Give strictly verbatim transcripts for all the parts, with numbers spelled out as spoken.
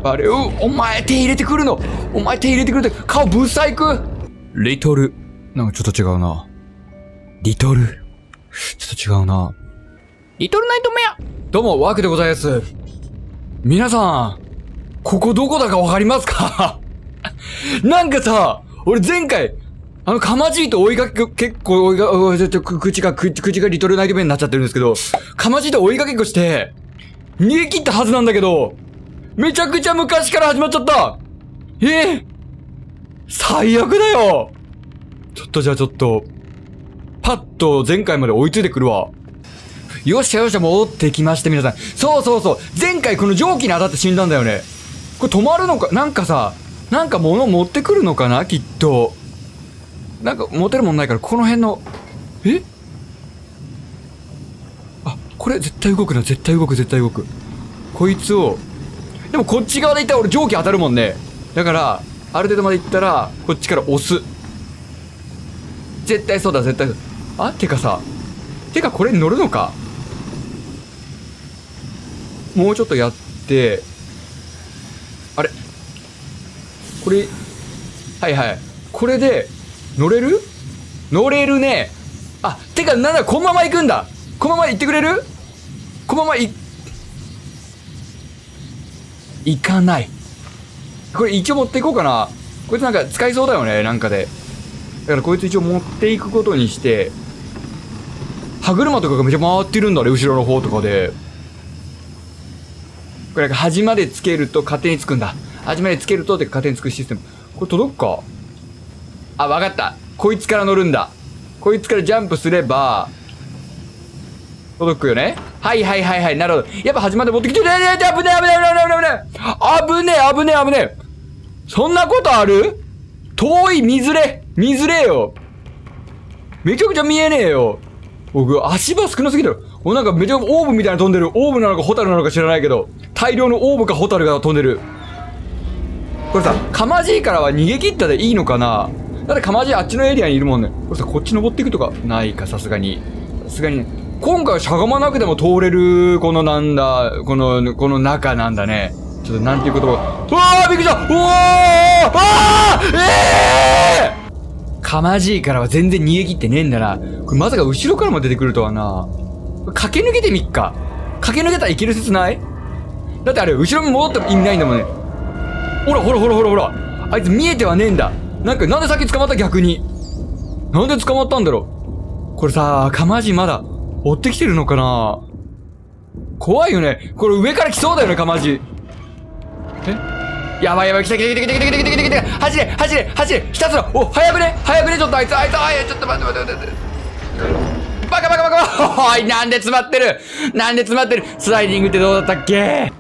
あれ、お、お前手入れてくるのお前手入れてくるって顔ぶっ細工リトル。なんかちょっと違うな。リトル。ちょっと違うな。リトルナイトメアどうも、ワークでございます。皆さん、ここどこだかわかりますかなんかさ、俺前回、あの、かまじいと追いかけ、結構追いかけ、ちょっと口が、口口がリトルナイトメアになっちゃってるんですけど、かまじいと追いかけっこして、逃げ切ったはずなんだけど、めちゃくちゃ昔から始まっちゃったええ最悪だよちょっとじゃあちょっと、パッと前回まで追いついてくるわ。よっしゃよっしゃ戻ってきまして皆さん。そうそうそう。前回この蒸気に当たって死んだんだよね。これ止まるのかなんかさ、なんか物持ってくるのかなきっと。なんか持てるもんないからこの辺の、えあ、これ絶対動くな。絶対動く絶対動く。こいつを、でもこっち側で行ったら俺蒸気当たるもんね。だから、ある程度まで行ったら、こっちから押す。絶対そうだ、絶対そうだ。あ、てかさ、てかこれに乗るのかもうちょっとやって、あれこれ、はいはい。これで、乗れる乗れるね。あ、てかなんだ、このまま行くんだ。このまま行ってくれるこのまま行、行かない。これ一応持っていこうかな。こいつなんか使いそうだよね、なんかで。だからこいつ一応持っていくことにして、歯車とかがめっちゃ回ってるんだね、後ろの方とかで。これなんか端までつけると勝手につくんだ。端までつけるとって勝手につくシステム。これ届くかあ、わかった。こいつから乗るんだ。こいつからジャンプすれば、届くよね。はいはいはいはい。なるほど。やっぱ端まで持ってきて、ねえねえ、危ねえ危ねえ危ねえ危ねえ危ねえ危ねえ危ねえ危ねえ。そんなことある遠い、見ずれ見ずれよ。めちゃくちゃ見えねえよ。僕、足場少なすぎる。お、なんかめちゃオーブみたいな飛んでる。オーブなのかホタルなのか知らないけど、大量のオーブかホタルが飛んでる。これさ、かまじいからは逃げ切ったでいいのかな。だってかまじいあっちのエリアにいるもんね。これさ、こっち登っていくとかないか、さすがに。さすがにね。今回はしゃがまなくても通れる、このなんだ、この、この中なんだね。ちょっとなんていう言葉。うわーびっくりしたうわーあーええー、かまじいからは全然逃げ切ってねえんだな。これまさか後ろからも出てくるとはな。駆け抜けてみっか。駆け抜けたらいける説ない？だってあれ、後ろに戻っても意味ないんだもんね。ほらほらほらほらほら。あいつ見えてはねえんだ。なんか、なんでさっき捕まった逆に。なんで捕まったんだろう。これさ、かまじいまだ、追ってきてるのかな。怖いよね。これ上から来そうだよね、かまじい。えやばいやばい、来た来た来た来た来た来た来た来た来た走れ走れ走れひたすらお早くね早くねちょっとあいつあいつあいつちょっと待って待って待ってバカバカバカおいなんで詰まってるなんで詰まってるスライディングってどうだったっけ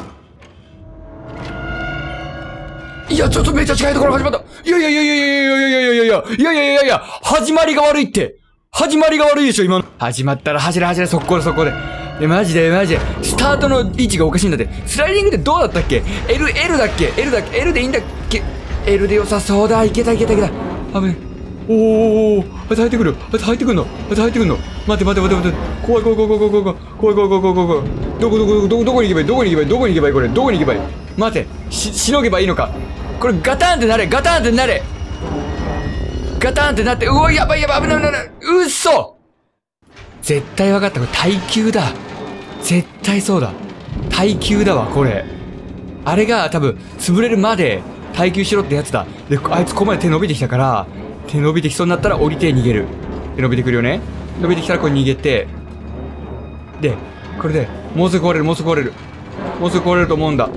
いやちょっとめっちゃ近いところ始まったいやいやいやいやいやいやいやいやいやいやいやいやいやいやいや始まりが悪いって始まりが悪いでしょ今の始まったら走れ走れそこでそこでえ、マジでマジでスタートの位置がおかしいんだってスライディングってどうだったっけ ?L、L だっけ ?L だっけ ?L でいいんだっけ ?L で良さそうだいけたいけたいけた危ねおーおーおーあいつ入ってくるあいつ入ってくんのあいつ入ってくんの待って待って待って待って怖い怖い怖い怖い怖い怖い怖い怖い怖い怖い怖い怖いどこどこどこどこどこに行けばいいどこに行けばいいどこに行けばいいこれどこに行けばいい待ってし、しのげばいいのかこれガタンってなれガタンってなれガタンってなってうわやばいやばい危ない危ないうっそ絶対分かったこれ耐久だ絶対そうだ耐久だわこれあれが多分潰れるまで耐久しろってやつだであいつここまで手伸びてきたから手伸びてきそうになったら降りて逃げる手伸びてくるよね伸びてきたらこれ逃げてでこれでもうすぐ壊れるもうすぐ壊れるもうすぐ壊れると思うんだ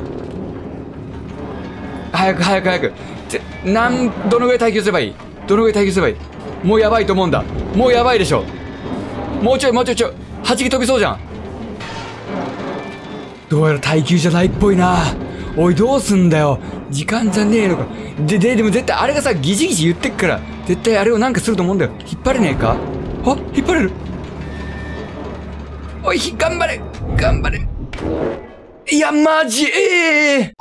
早く早く早くぜなんどのぐらい耐久すればいいどのぐらい耐久すればいいもうやばいと思うんだもうやばいでしょもうちょいもうちょいちょい弾き飛びそうじゃんどうやら耐久じゃないっぽいなおいどうすんだよ時間じゃねえのかでででも絶対あれがさギシギシ言ってっから絶対あれをなんかすると思うんだよ引っ張れねえかあ引っ張れるおい頑張れ頑張れいやマジええ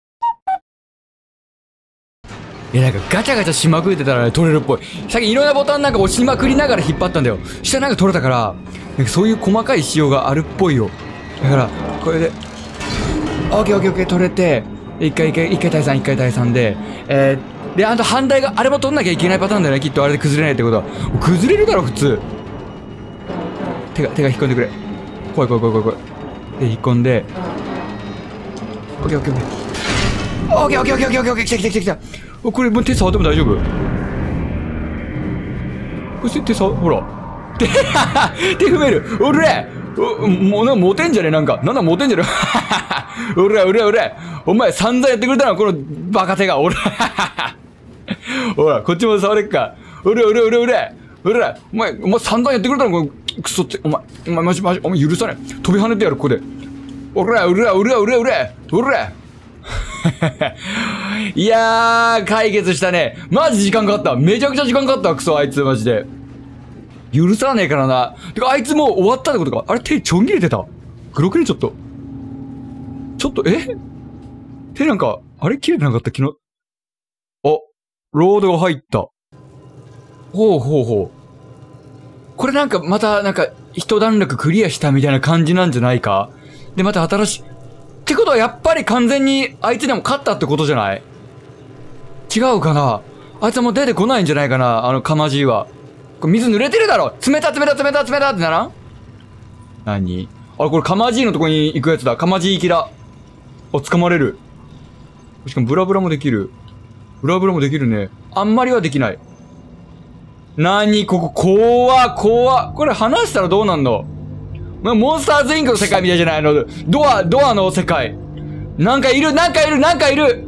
ー、いやなんかガチャガチャしまくってたら、ね、取れるっぽいさっきいろんなボタンなんか押しまくりながら引っ張ったんだよしたらなんか取れたからなんかそういう細かい仕様があるっぽいよだからこれでオッケーオッケーオッケー取れて一回一回、一回退散、一回退散で、えー、で、あと反対が、あれも取んなきゃいけないパターンだよね、きっとあれで崩れないってことは。崩れるだろ、普通。手が、手が引っ込んでくれ。怖い怖い怖い怖い。手引っ込んで。オッケーオッケーオッケー。オッケーオッケーオッケーオッケーオッケーオッケー、来た来た来た来た。これもう手触っても大丈夫？これ手触、ほら。手、手踏める。おれもうなんかモテんじゃねえなんか。なんだモテんじゃねえおれおれおれお前散々やってくれたな、このバカ手が。おらほら、こっちも触れっか。おれおれおれおれおれお前、お前散々やってくれたな、このクソって。お前、お前マジマジ、お前許さねえ。飛び跳ねてやる、ここで。おらおらおらおらおらおらいやー、解決したね。マジ時間かかった。めちゃくちゃ時間かかった、クソ、あいつ、マジで。許さねえからな。てか、あいつもう終わったってことか。あれ、手ちょん切れてた。黒くね、ちょっと。ちょっと、え手なんか、あれ切れてなかった昨日。あ、ロードが入った。ほうほうほう。これなんか、また、なんか、一段落クリアしたみたいな感じなんじゃないか？で、また新しい。ってことは、やっぱり完全に、あいつでも勝ったってことじゃない？違うかな？あいつはもう出てこないんじゃないかな、あの、かまじいは。これ水濡れてるだろ！冷た冷た冷た冷たってならん？何？あれこれかまじいのとこに行くやつだ。かまじい行きだ。あ、掴まれる。しかもブラブラもできる。ブラブラもできるね。あんまりはできない。なにここ、怖っ、怖っ。これ話したらどうなんの？モンスターズインクの世界みたいじゃないの？ドア、ドアの世界。なんかいる、なんかいる、なんかいる！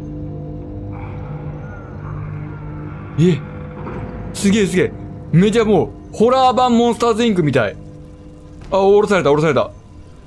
え、すげえすげえ。めちゃもう、ホラー版モンスターズインクみたい。あ、降ろされた、降ろされた。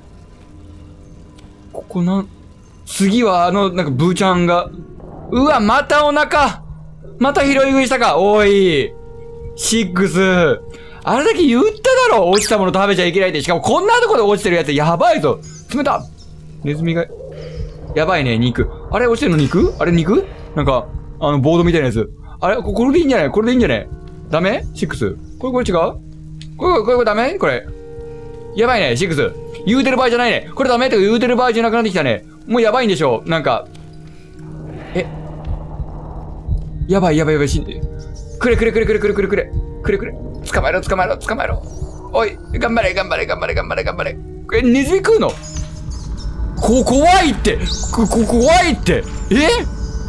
ここなん、次はあの、なんかブーちゃんが、うわ、またお腹また拾い食いしたか。おい。シックス。あれだけ言っただろ、落ちたもの食べちゃいけないって。しかもこんなとこで落ちてるやつやばいぞ。冷た。ネズミが、やばいね、肉。あれ落ちてるの肉？あれ肉？なんか、あの、ボードみたいなやつ。あれここれでいいんじゃない？これでいいんじゃない？ダメ？シックス。これこれ違う？これこれこれダメ？これ。やばいね、シックス。言うてる場合じゃないね。これダメって言うてる場合じゃなくなってきたね。もうやばいんでしょ？なんか。え。やばいやばいやばい、死んで。くれくれくれくれくれくれくれ。くれくれ。捕まえろ捕まえろ捕まえろ。おい、頑張れ頑張れ頑張れ頑張れ頑張れ。え、ネズミ食うの？こ、怖いって。こ、こ、怖いって。え？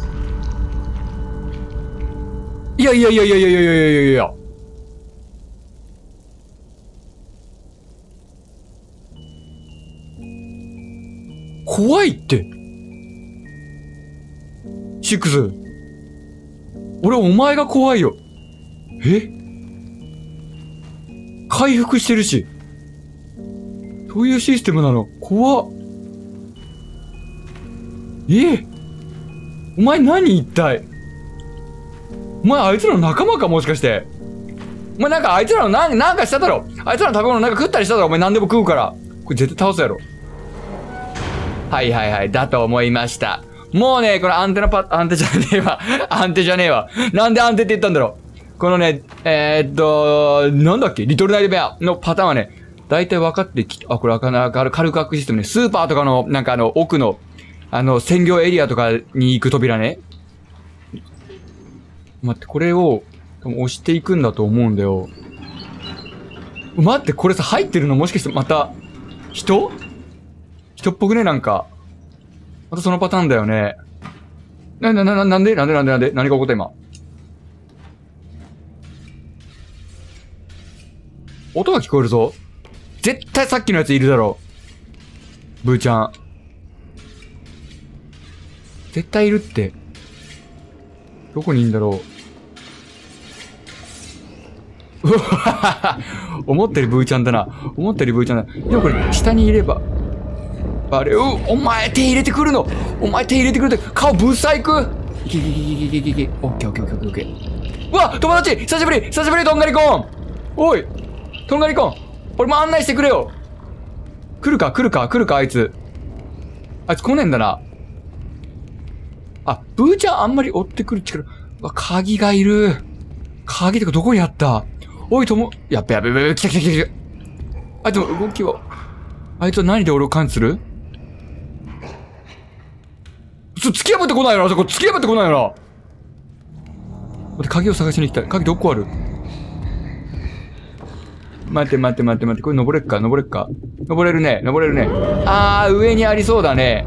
いやいやいやいやいやいやいやいやいや。怖いって。シックス。俺お前が怖いよ。え？回復してるし。どういうシステムなの？怖っ。え？お前何一体？お前あいつらの仲間かもしかして。お前なんかあいつらのなん、なんかしただろ。あいつらの食べ物なんか食ったりしただろ。お前何でも食うから。これ絶対倒すやろ。はいはいはい。だと思いました。もうね、これアンテナパ、アンテじゃねえわ。アンテじゃねえわ。なんでアンテって言ったんだろう。このね、えー、っと、なんだっけリトルナイトベアのパターンはね、大体分かってき、あ、これわかんない。カルカクシステムね。スーパーとかの、なんかあの、奥の、あの、専業エリアとかに行く扉ね。待って、これを、押していくんだと思うんだよ。待って、これさ、入ってるのもしかしてまた、人？人っぽくねなんか。またそのパターンだよね。な、な、な、なんでなんでなんでなんで何が起こった今。音が聞こえるぞ。絶対さっきのやついるだろう。ブーちゃん。絶対いるって。どこにいんだろう。うわ思ったよりブーちゃんだな。思ったよりブーちゃんだ。でもこれ、下にいれば。あれ、う、お前手入れてくるの。お前手入れてくるって、顔ぶっさいく。いけいけいけいけいけいけ。オッケーオッケーオッケーオッケー。うわ、友達久しぶり久しぶりとんがりコン。おい、とんがりコン。俺も案内してくれよ。来るか来るか来るかあいつ。あいつ来ねえんだな。あ、ブーちゃんあんまり追ってくる力。うわ、鍵がいる。鍵とかどこにあった？おい、とも、やっべやべやべ、来た来た来た来た。あいつも動きを。あいつは何で俺を感知する？ そ突き破ってこないよな、そこ突き破ってこないよな。待って、鍵を探しに行きたい。鍵どこある？待って待って待って待って、これ登れっか登れっか登れるね、登れるね。あー、上にありそうだね。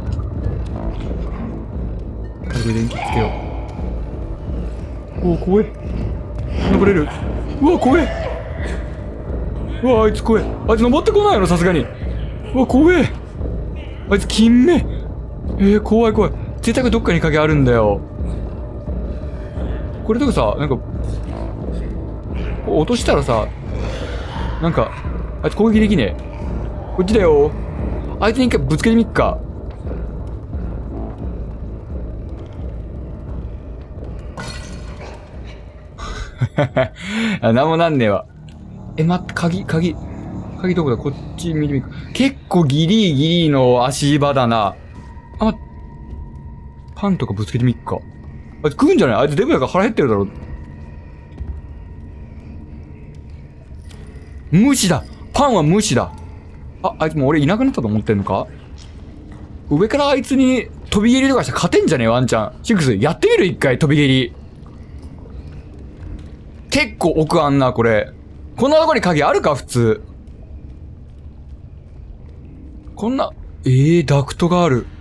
これ電気つけよう。おお、怖え。登れる。うわ、怖え。うわ、あいつ怖え。あいつ登ってこないの、さすがに。うわ、怖え。あいつ金目。えー、怖い怖い。絶対どっかに鍵あるんだよ。これとかさ、なんか、落としたらさ、なんか、あいつ攻撃できねえ。こっちだよ。あいつに一回ぶつけてみっか。あ、なんもなんねえわ。え、待って、鍵、鍵。鍵どこだ？こっち見てみる。結構ギリギリの足場だな。あ、ま、パンとかぶつけてみっか。あいつ食うんじゃない？あいつデブだから腹減ってるだろ。無視だ。パンは無視だ。あ、あいつもう俺いなくなったと思ってんのか？上からあいつに飛び蹴りとかして勝てんじゃねえワンちゃん。シックス、やってみる一回、飛び蹴り。結構奥あんな、これ。こんなとこに鍵あるか普通。こんな、ええー、ダクトがある。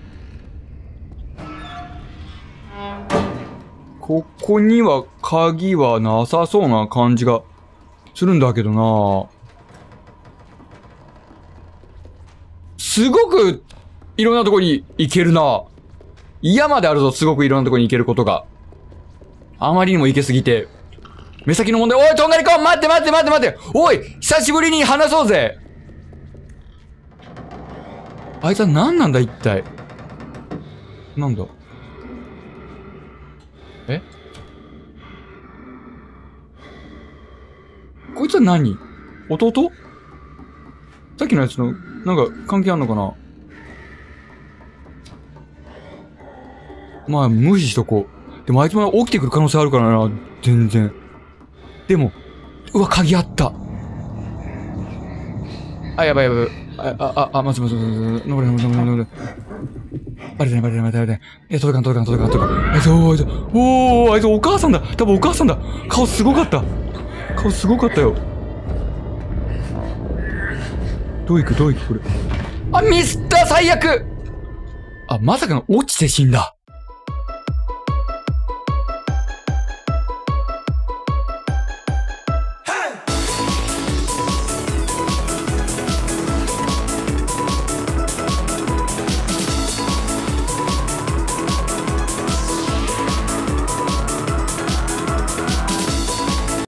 ここには鍵はなさそうな感じがするんだけどな。すごくいろんなとこに行けるな。山であるぞ、すごくいろんなとこに行けることが。あまりにも行けすぎて。目先の問題、おい、とんがりこん待って待って待って待っておい久しぶりに話そうぜ。あいつは何なんだ一体。なんだえこいつは何？弟？さっきのやつの、なんか関係あんのかな？まあ、無視しとこう。でもあいつも起きてくる可能性あるからな、全然。でも、うわ、鍵あった。あ、やばいやばい。あ、あ、あ、待つ待つ待つ。登れ登れ登れ登れ。バレてないバレてないバレてないバレてない。え、届かん届かん届かん届かん。あいつ、おー、あいつ、おー、あいつお母さんだ。多分お母さんだ。顔すごかった。顔すごかったよ。どう行くどう行くこれ。あ、ミスった最悪。あ、まさかの落ちて死んだ。